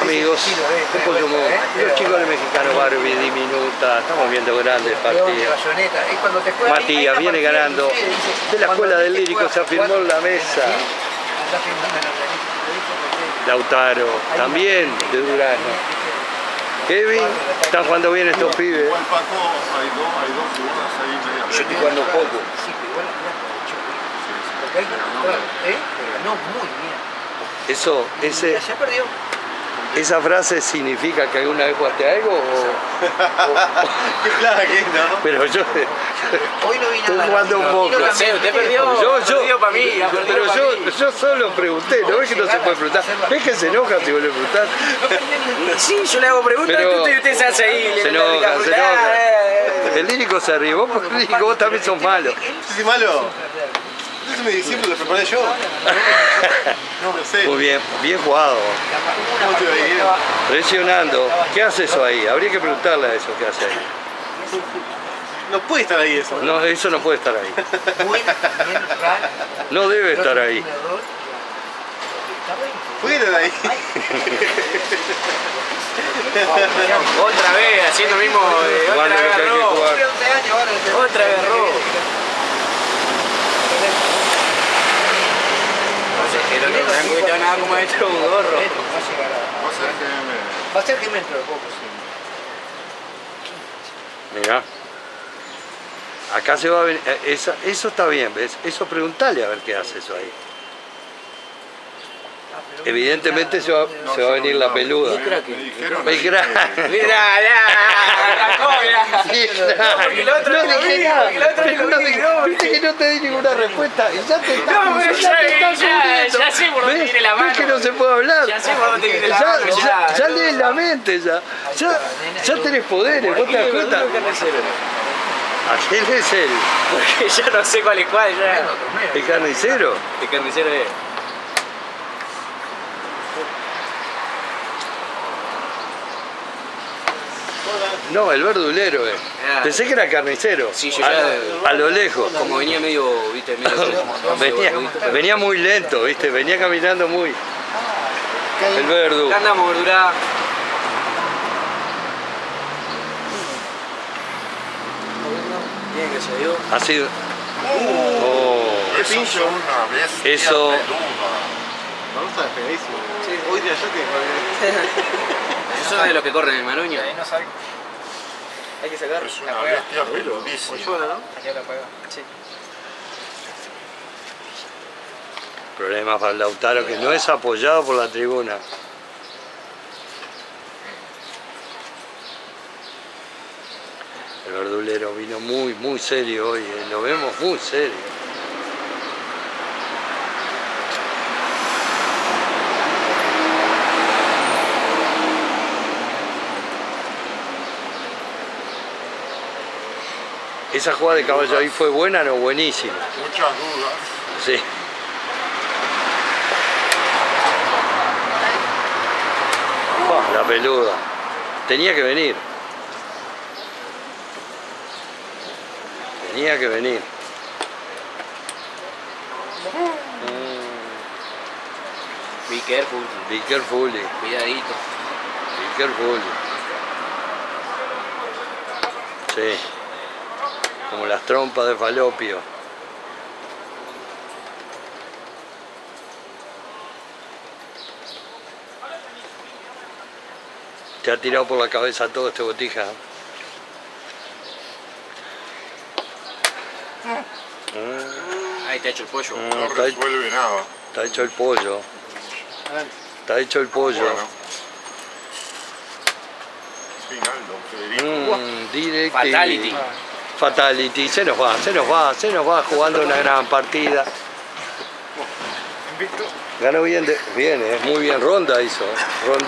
Amigos, los chicos del Mexicano Barbie, diminuta, estamos viendo grandes partidos. Matías viene ganando de la escuela del Lírico, se afirmó en la mesa. Lautaro, también de Durazno. Kevin, están jugando bien estos pibes. Igual Paco, hay dos jugadas ahí media. Yo estoy jugando poco. No, muy bien. Eso, esa frase significa que alguna vez jugaste algo Qué clara que es, ¿no? pero yo Hoy no vi nada. estoy jugando un poco. No sé, usted perdió. Perdió para mí. Pero yo solo pregunté, ¿no ves que no se puede preguntar? ¿Ves que se enoja si vuelve a preguntar? Sí, yo le hago preguntas y usted se hace ahí. Se enoja. El Lírico se ríe, vos también sos malo. ¿Yo soy malo? Eso me diciembre lo preparé yo. No sé. Muy bien, bien jugado. ¿Cómo te va a ir? Presionando. ¿Qué hace eso ahí? Habría que preguntarle a eso qué hace ahí. No puede estar ahí eso. No, eso no puede estar ahí. No debe estar ahí. Puede estar ahí. Otra vez, haciendo mismo. Otra vez erró. Otra vez erró. Pero no me han comentado nada como hecho un gorro. Va a ser que me dentro de poco, sí. Mirá. Acá se va a venir. Eso está bien, ¿ves? Eso preguntale a ver qué hace eso ahí. Evidentemente se va a venir la peluda. Me dijeron. Mirá, el otro no dijo dije mío, nada. el otro dijo mío. Viste que no te di ninguna respuesta y ya te estás No, pero ya sé por dónde viene la mano. ¿Ves que no se puede hablar? Ya sé por dónde viene la mano. Ya lees la mente, ya tenés poderes, ¿vos te das cuenta? ¿A quién es él? Porque ya no sé cuál es cuál ya. ¿El carnicero? El carnicero es. No, el verdulero es. Pensé que era carnicero. Sí, yo ya. A lo lejos. Como venía medio, viste, Venía muy lento, viste, venía caminando muy. El verdu. Acá andamos, verdura. Bien, que se dio. Ha sido. Eso es una bestia. Eso. Vamos a despegadísimo. Hoy día yo que. Esos son de los que corren en Maruña. Hay que sacar. Es una bestia peludísima. Sí. Problema para el Lautaro que no es apoyado por la tribuna. El verdulero vino muy serio hoy, lo vemos muy serio. Esa jugada de caballo ahí fue buena, no buenísima. Muchas dudas. Sí. Oh, la peluda. Tenía que venir. Tenía que venir. Be careful. Be careful. Cuidadito. Be careful. Sí. Como las trompas de falopio. Te ha tirado por la cabeza todo este botija. Ahí te ha hecho el pollo. No resuelve nada. Está hecho el pollo. Está hecho el pollo. Bueno. Final, don Federico. Directo. Fatality. Fatality. Se nos va jugando una gran partida. Ganó bien, muy bien, ronda hizo. Ronda.